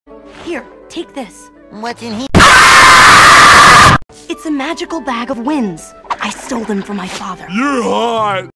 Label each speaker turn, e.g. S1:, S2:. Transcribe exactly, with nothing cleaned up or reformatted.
S1: Here, take this.
S2: What's in here?
S1: It's a magical bag of winds. I stole them from my father.
S3: You're hot!